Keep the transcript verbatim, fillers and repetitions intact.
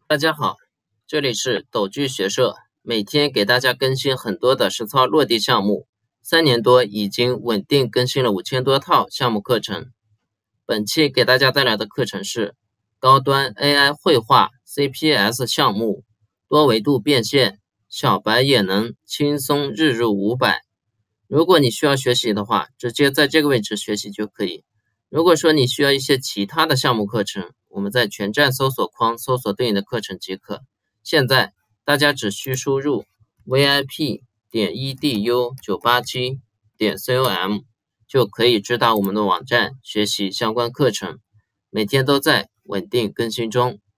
大家好，这里是抖剧学社，每天给大家更新很多的实操落地项目，三年多已经稳定更新了五千多套项目课程。本期给大家带来的课程是高端 A I 绘画 C P S 项目，多维度变现，小白也能轻松日入五百。如果你需要学习的话，直接在这个位置学习就可以。如果说你需要一些其他的项目课程，我们在全站搜索框搜索对应的课程即可。现在大家只需输入 V I P 点 E D U 九八七 点 com 就可以知道我们的网站学习相关课程，每天都在稳定更新中。